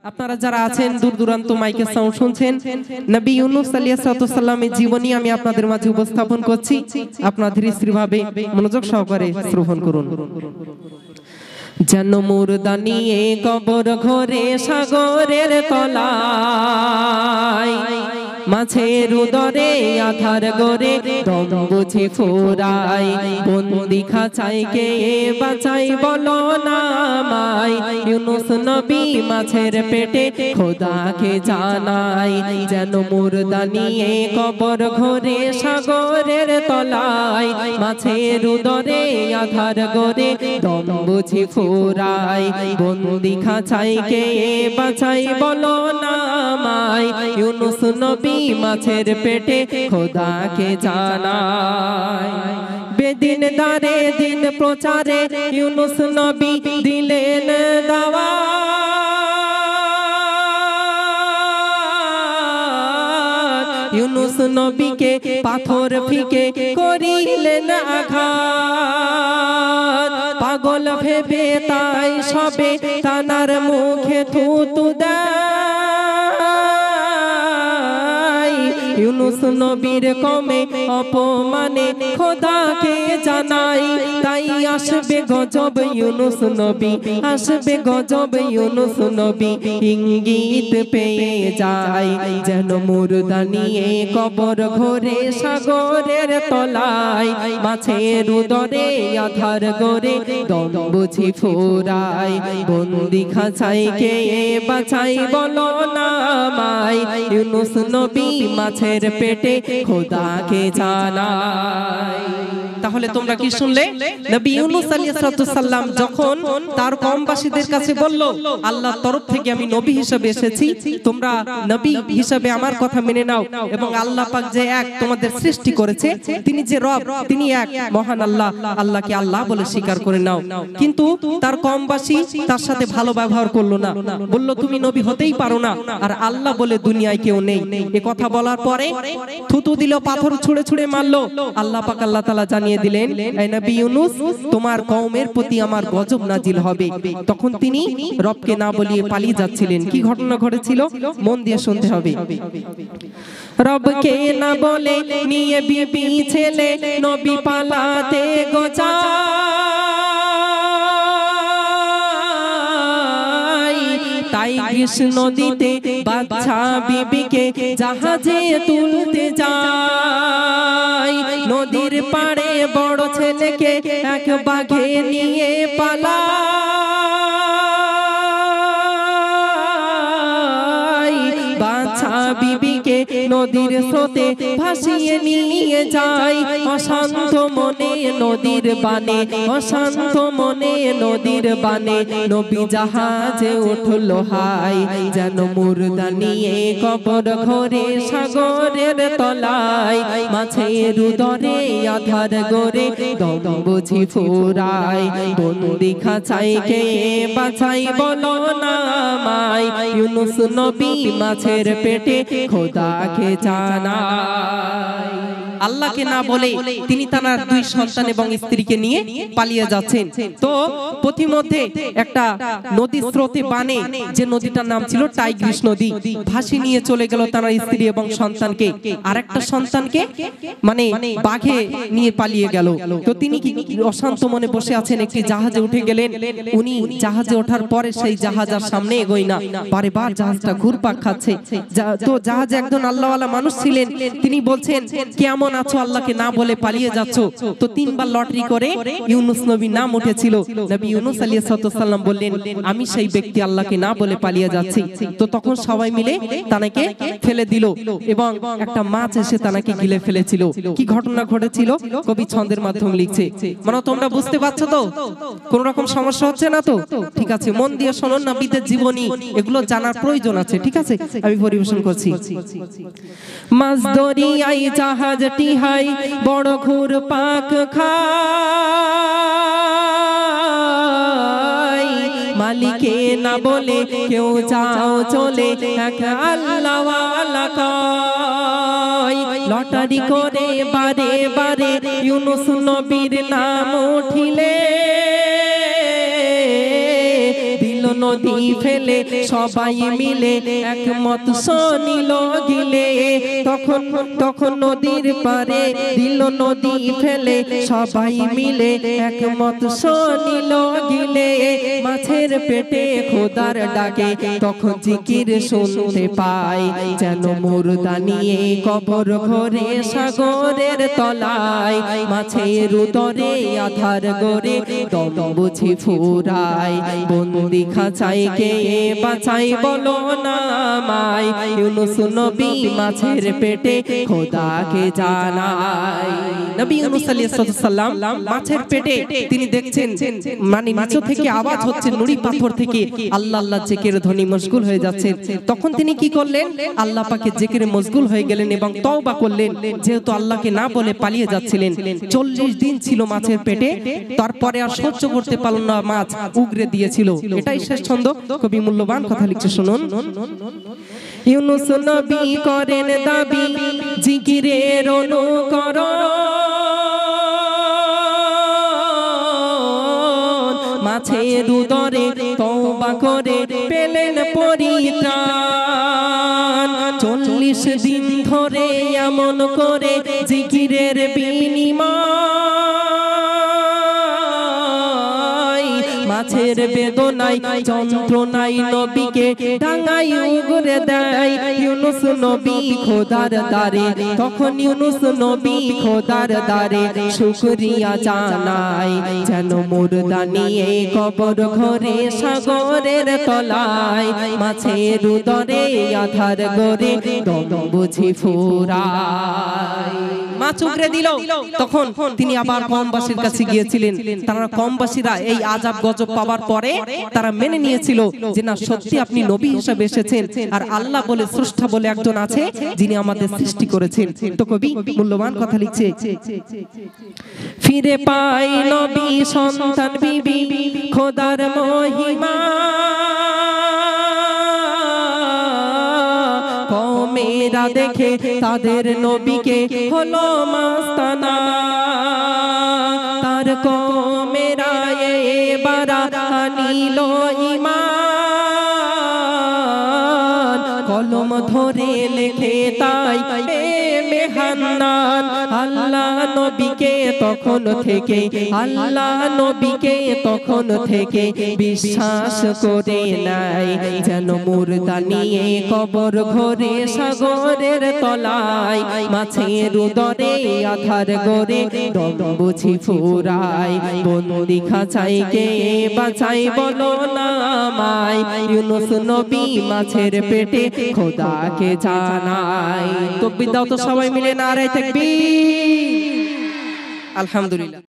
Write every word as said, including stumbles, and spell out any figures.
আপনারা যারা আছেন দূর দূরান্ত মাইকের সাউন্ড শুনছেন, নবী ইউনূস আলাইহিস সালামের জীবনী আমি আপনাদের মাঝে উপস্থাপন করছি। আপনারা ধীরে স্থিরভাবে মনোযোগ সহকারে শ্রবণ করুন। যেন মুর্দা নিয়ে কবর ঘরে সাগরের তলায়, মাছের উদরে আধার গরে দম বুঝি ফুরায়, বন্দি খাঁচায় কে বাঁচাই বলো না আমায়। ইউনূস নবী মাছের পেটে খোদাকে জানাই, যেন মুর্দা নিয়ে কবর ঘরে সাগরের তলায়, মাছের উদরে আধার গরে দম বুঝি ফুরায়, বন্দি খাঁচায় কে বাঁচাই বলো না আমায়। ইউনূস নবী মাছের পেটে খোদাকে জানায়, বেদিন দারে দিন প্রচারে ইউনূস নবী দিলেন দাওয়াত। ইউনূস নবীকে পাথর ফিকে করিলেন আঘাত, পাগল ভেবে তাই সবে তানার মুখে থুতু দেয়। ইউনূস নবীর কমে অপমানে খোদাকে জানাই, তাই আসবে গজব ইউনূস নবী, আসবে গজব ইউনূস নবী ইঙ্গিত পেয়ে যায়। যেন মুর্দা নিয়ে কবর ঘরে সাগরের তলায়, মাছের উদরে আধার গরে দম বুঝি ফুরায়, বন্দি খাঁচায় কে বাঁচাই বলো না আমায়। ইউনূস নবী মাছের পেটে খোদাকে জানায়। তাহলে তোমরা কি শুনলে? নবী ইউনূস আলাইহিস সালাম যখন তার কওমবাসীদের কাছে বলল, আল্লাহর তরফ থেকে আমি নবী হিসেবে এসেছি, তোমরা নবী হিসেবে আমার কথা মেনে নাও, এবং আল্লাহ পাক যে এক তোমাদের সৃষ্টি করেছে, তিনি যে রব, তিনি এক মহান আল্লাহ, আল্লাহকে আল্লাহ বলে স্বীকার করে নাও। কিন্তু তার কওমবাসী তার সাথে ভালো ব্যবহার করলো না, বলল তুমি নবী হতেই পারো না, আর আল্লাহ বলে দুনিয়ায় কেউ নেই। এ কথা বলার পরে থুতু দিল, পাথর ছুঁড়ে ছুঁড়ে মারলো। আল্লাহ পাক আল্লাহ তাআলা জানিয়ে দিলেন, এই নবী ইউনূস তোমার কওমের প্রতি আমার গজব নাজিল হবে। তখন তিনি রবকে না বলিয়ে পালিয়ে যাচ্ছিলেন। কি ঘটনা ঘটেছিল মন দিয়ে শুনতে হবে। রবকে না বলে নিয়ে বিবি ছেলে নবী পালাতে গোচায়, তাই কৃষ্ণ নদীতে বাদশা বিবিকে জাহাজে তুলতে যায়। নদীর পাড়ে বড় ছেলেকে এক বাঘে নিয়ে পালায়, বাদশা বিবিকে নদীর স্রোতে ভাসিয়ে নিয়ে যায়। অশান্ত মনে নদীর বানে, অশান্ত মনে নদীর বানে নবী জাহাজে উঠল হাই। যেন মুর্দা নিয়ে কবর ঘরে সাগরের তলায়, মাছের উদরে আধার গরে দম বুঝি ফুরায়, বন্দি খাঁচায় কে বাঁচাই বলো না আমায়। ইউনূস নবী মাছের পেটে খোদাকে জানায়। আল্লাহকে না বলে তিনি তার দুই সন্তান এবং স্ত্রীকে নিয়ে পালিয়ে যাচ্ছেন। তো পথিমধ্যে একটা নদী স্রোতে বানে, যে নদীটার নাম ছিল টাইগ্রিস নদী, ভাসি নিয়ে চলে গেল তার স্ত্রী এবং সন্তানকে। আর একটা সন্তানকে মানে বাঘে নিয়ে পালিয়ে গেল। তো তিনি কি অশান্ত মনে বসে আছেন, একটি জাহাজে উঠে গেলেন। উনি জাহাজে ওঠার পরে সেই জাহাজ আর সামনে এগোয় না, বারে বার জাহাজটা ঘুরপাক খাচ্ছে। তো জাহাজে একজন আল্লাহওয়ালা মানুষ ছিলেন, তিনি বলছেন কেমন আছো, আল্লাহকে না বলে পালিয়ে যাচ্ছ। তো তিনবার লটারি করে ইউনূস নবীর নাম উঠেছিল। নবী ইউনূস আলাইহিস সালাম বললেন, আমি সেই ব্যক্তি, আল্লাহকে না বলে পালিয়ে যাচ্ছি। তো তখন সবাই মিলে তাকে ফেলে দিল এবং একটা মাছ এসে তাকে গিলে ফেলেছিল। কি ঘটনা ঘটেছিল কবি ছন্দের মাধ্যমে লিখছে। মানে তোমরা বুঝতে পারছো তো? কোন রকম সমস্যা হচ্ছে না তো? ঠিক আছে, মন দিয়ে শোনো, নবীদের জীবনী এগুলো জানার প্রয়োজন আছে। ঠিক আছে, আমি পরিবেশন করছি। মাছ দরিয়ায় জাহাজ টিহাই বড় ঘুর পাক খায়, মালিকে না বলে কেউ যাও চলে এক আল্লাহওয়ালা কয়। লটারি করে বারে বারে ইউনূস নবীর নাম উঠিলে, দিল নদী ফেলে সবাই মিলে একমত শনিল গিলে তখন তখন নদীর পারে দিল নদী ফেলে সবাই মিলে একমত শনিল গিলে মাছের পেটে খোদার ডাকে তখন জিকির শুনতে পাই যেন মুর্দা নিয়ে কবর ঘরে সাগরের তলায় মাছের উদরে আধার গড়ে দম বুঝি ফুরায় বন্দি খাঁচায় কে বাঁচাই বলো না আমায় ইউনুস নবী মাছের পেটে খোদাকে জানায় নবী ইউনুস আলাইহিস সালাম মাছের পেটে তিনি দেখছেন মানে নিচে থেকে আওয়াজ হচ্ছে নুড়ি পাথর থেকে আল্লাহ আল্লাহ জিকিরে ধ্বনি মশগুল হয়ে যাচ্ছে তখন তিনি কি করলেন আল্লাহ পাকের জিকিরে মশগুল হয়ে গেলেন এবং তওবা করলেন যেহেতু আল্লাহকে না বলে পালিয়ে যাচ্ছিলেন চল্লিশ দিন ছিল মাছের পেটে তারপরে আর সহ্য করতে পারল না মাছ উগরে দিয়েছিল এটাই শেষ ছন্দ কবি মূল্যবান কথা লিখছে শুনুন ইউনুস নবী করেন দাবি জিকিরের অনুকরণ মাছের উদরে তওবা করে পেলেন পরিত্রাণ চল্লিশ দিন ধরে এমন করে জিকিরের বিনিময় মাছের বেদনায় যন্ত্রণায় নবীকে ডাঙায় উগরে দেয় ইউনুস নবী খোদার দারে তখন ইউনুস নবী খোদার দারে শুকরিয়া জানায় যেন মুর্দা নিয়ে কবর ঘরে সাগরের তলায় মাছের উদরে আধার গড়ে দম বুঝি ফুরায় মাছ উগরে দিল তখন তিনি আবার কমবাসীর কাছে গিয়েছিলেন তারা কমবাসীরা এই আযাব গজব পাওয়ার পরে তারা মেনে নিয়েছিল যে না সত্যি আপনি নবী হিসেবে এসেছেন আর আল্লাহ বলে স্রষ্টা বলে একজন আছে যিনি আমাদের সৃষ্টি করেছেন তো কবি মূল্যবান কথা লিখছে ফিরে পাই নবী সন্তান বিবি খোদার মহিমা কওমেরা দেখে তাদের নবীকে হলো মাস্তানা তার কওমেরা এবার আনিল ঈমান কলম ধরে লেখে তাই মেহান্নান আল্লাহ নবীকে তখন থেকে আল্লাহ নবীকে তখন থেকে বিশ্বাস করে নাই যেন মুর্দা নিয়ে কবর ঘরে সাগরের তলায় মাছের উদরে আধার গড়ে দম বুঝি ফুরায় বন্দি খাঁচায় কে বাঁচাই বলো না আমায় ইউনুস নবী মাছের পেটে খোদাকে জানায় তাকবীর দাও তো সবাই মিলে নারে তাকবীর আলহামদুলিল্লাহ।